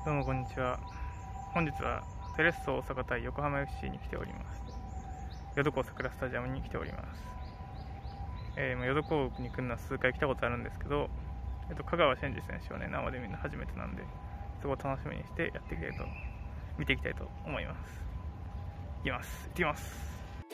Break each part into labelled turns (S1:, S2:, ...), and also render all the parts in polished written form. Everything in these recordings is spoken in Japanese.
S1: どうもこんにちは。本日はセレッソ大阪対横浜 FC に来ております。ヨドコウ桜スタジアムに来ております。ヨドコウに来るのは数回来たことあるんですけど、香川真司選手をね生で見るの初めてなんで、そこを楽しみにして見ていきたいと思います。行ってきます。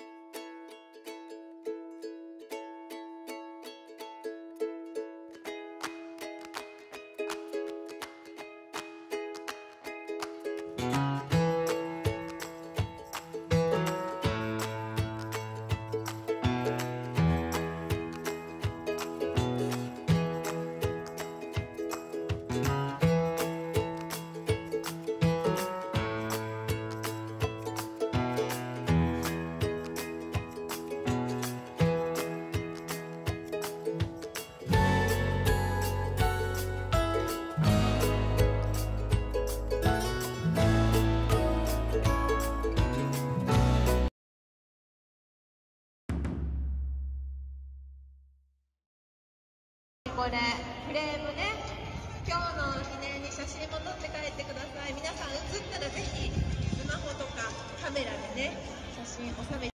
S2: これフレームね、今日の記念に写真も撮って帰ってください。皆さん写ったらぜひスマホとかカメラでね写真収めて。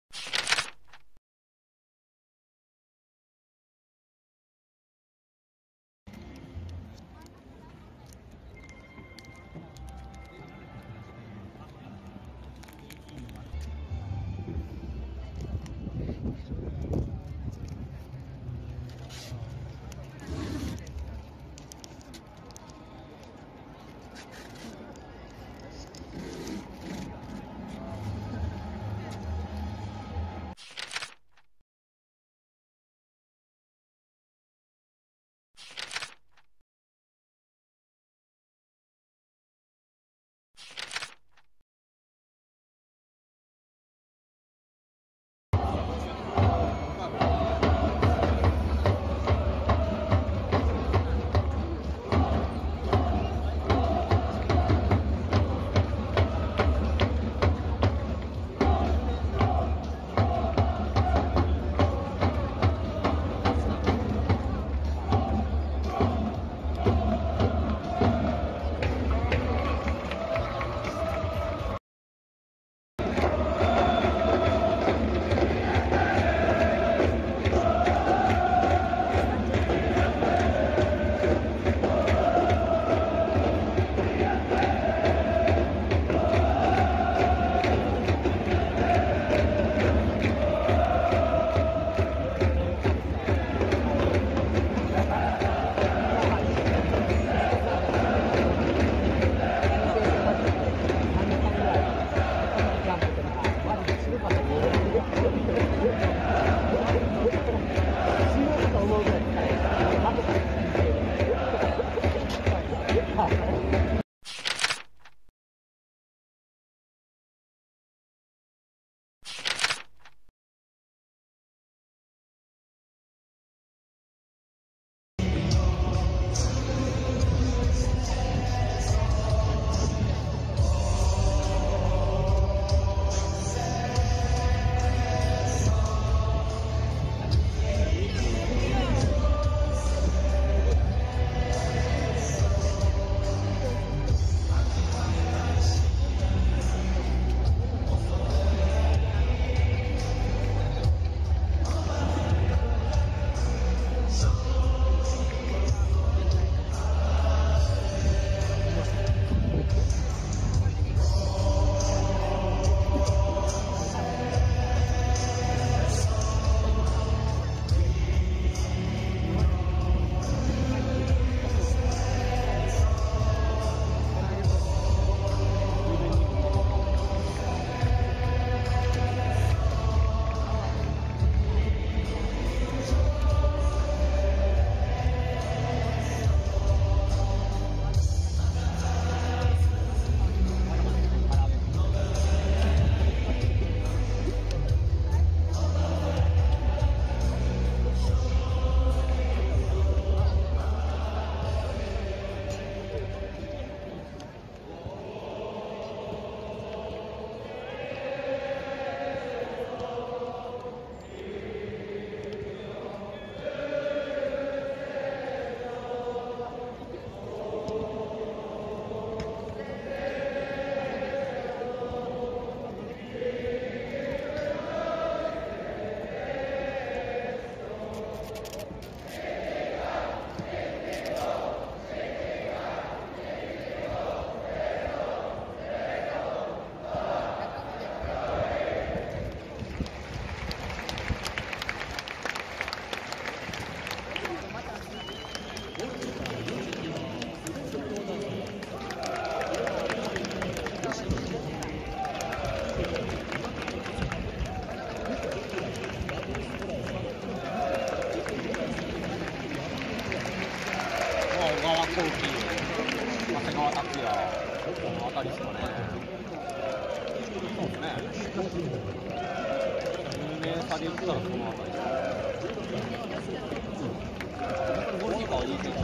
S3: 小川幸輝、長谷川達也、この辺りですかね。そうですね。有名さで言ったらその辺りですね。ゴールキーパーはいいけど。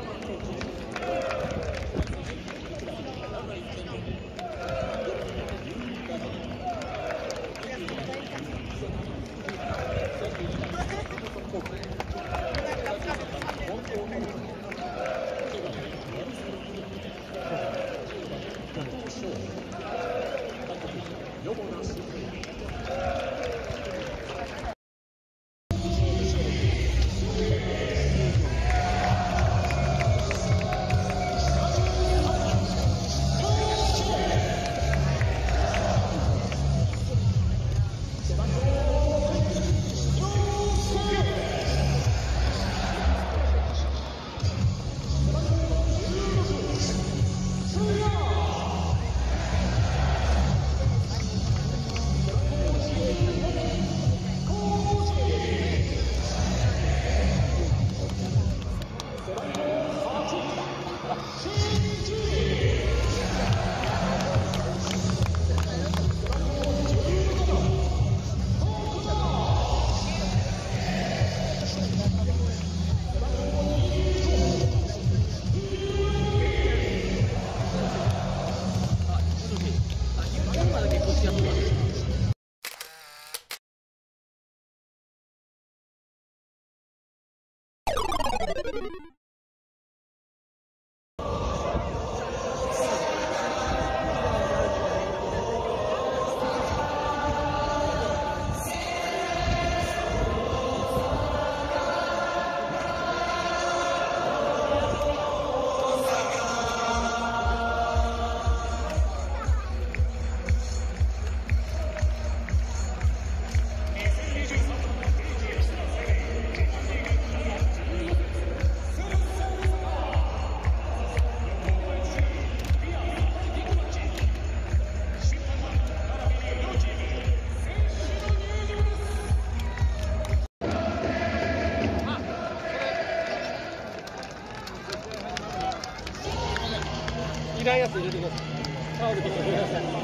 S3: いらんやつ入れてください。タオルとかください。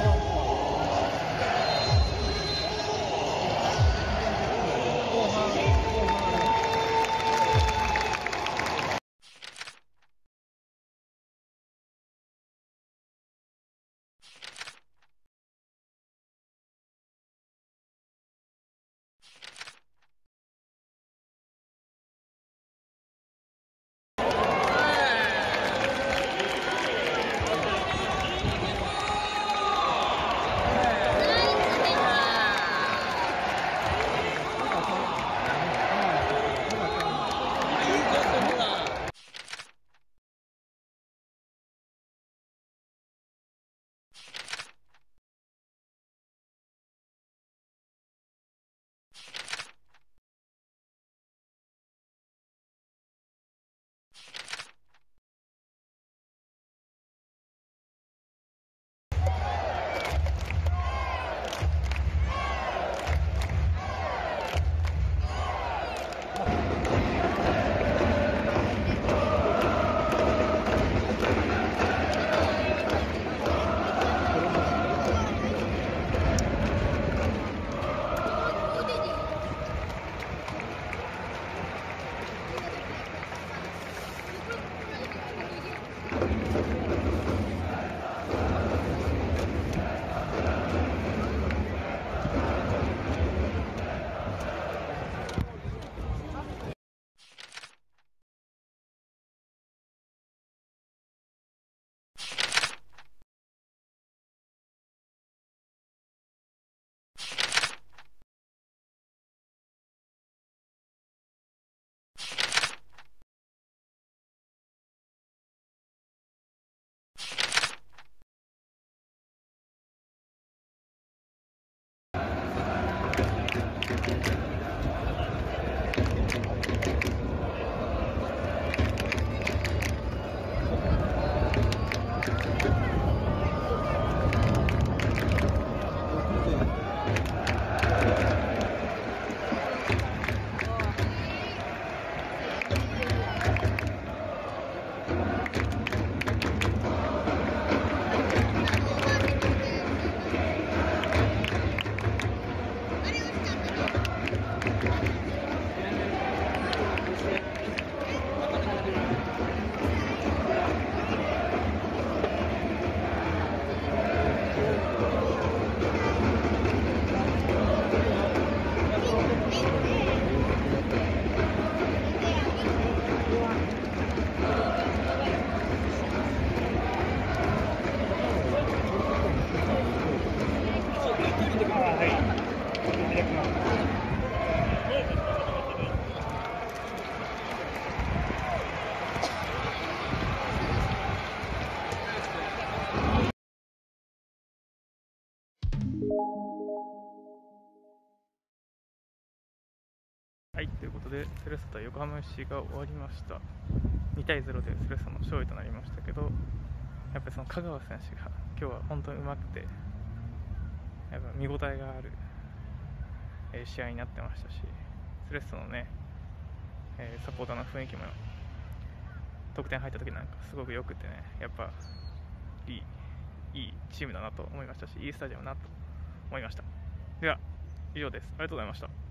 S3: 後半
S1: はい、ということでセレッソ対横浜 FC が終わりました。2対0でセレッソの勝利となりましたけど、やっぱりその香川選手が今日は本当にうまくて、やっぱ見応えがある試合になってましたし、セレッソのね、サポーターの雰囲気も得点入った時なんかすごく良くてね、やっぱいいチームだなと思いましたし、いいスタジアムだなと思いました。では以上です。ありがとうございました。